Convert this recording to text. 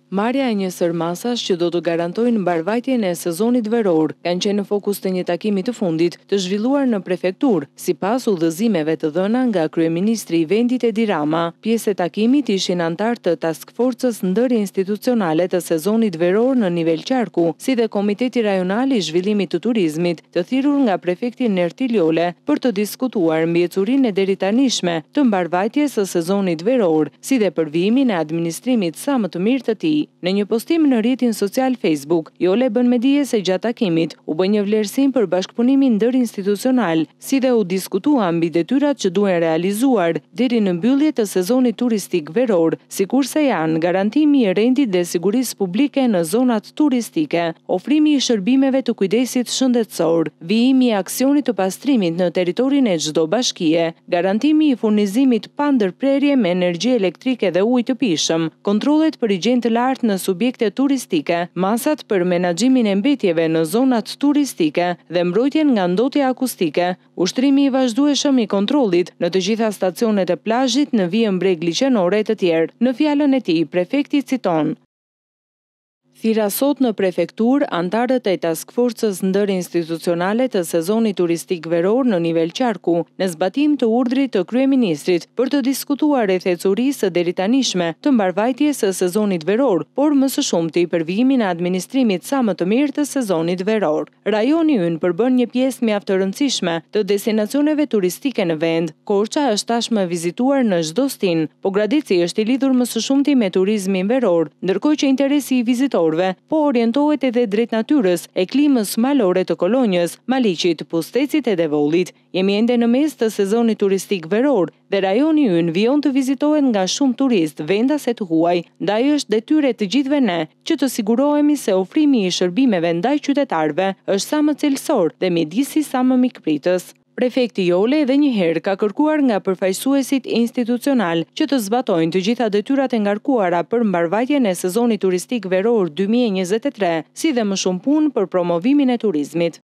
Marrja e një sërmasash që do të garantojnë mbarvajtjen e sezonit veror kanë qenë në fokus të një takimi të fundit të zhvilluar në prefekturë, sipas udhëzimeve të dhëna nga kryeministri i vendit Edi Rama. Pjesë e takimit ishin anëtarë të task forcës ndërinstitucionale të sezonit veror në nivel qarku, si dhe Komiteti Rajonal i Zhvillimit të Turizmit, të thirrur nga prefekti Nertil Jole për të diskutuar mbiecurinë e deritanishme të mbarvajtjes së sezonit veror, si dhe përvijimin e administrimit sa më të mirë të tij. Në një postim në rrjetin social Facebook, Jole bën me dije se gjatë takimit u bë një vlerësim për bashkëpunimin ndërinstitucional, si dhe u diskutua mbi detyrat që duhen realizuar deri në mbyllje të sezonit turistik veror, sikurse janë garantimi i rendit dhe sigurisë publike në zonat turistike, ofrimi i shërbimeve të kujdesit shëndetësor, vijimi i aksionit të pastrimit në territorin e çdo bashkie, garantimi i furnizimit pa ndërprerje me energji elektrike dhe ujë të pijshëm, kontrollet për higjenë të lartë në subjekte turistike, masat për menaxhimin e mbetjeve në zonat turistike dhe mbrojtjen nga ndotja akustike, ushtrimi i vazhdueshëm i kontrollit në të gjitha stacionet e plazhit në vijën breg liçenore e të tjerë. Në fjalën e tij, prefekti citon: Thira sot në prefekturë antarët e task forcës ndërinstitucionale të sezonit turistik veror në nivel qarku, në zbatim të urdhrit të kryeministrit për të diskutuar rreth ecurisë së deritanishme të mbarvajtjes së sezonit veror, por më së shumti për vijimin e administrimit sa më të mirë të sezonit veror. Rajoni ynë përbën një pjesë mjaft të rëndësishme të destinacioneve turistike në vend. Korça është tashmë vizituar në çdo stin, po Gradici është i lidhur më së shumti me turizmin veror, ndërkohë që interesi i vizitorëve po orientohet edhe drejt natyrës e klimës malore të Kolonjës, Maliqit, Pustecit e Devollit. Jemi ende në mes të sezonit turistik veror dhe rajoni ynë vijon të vizitohet nga shumë turist, vendase të huaj. Ndaj është detyrë të gjithëve ne që të sigurohemi se ofrimi i shërbimeve ndaj qytetarëve është sa më cilësor dhe mjedisi sa më mikpritës. Prefekti Jole edhe një herë ka kërkuar nga përfaqësuesit institucional që të zbatojnë të gjitha detyrat e ngarkuara për mbarvajtjen e sezonit turistik veror 2023, si dhe më shumë punë për promovimin e turizmit.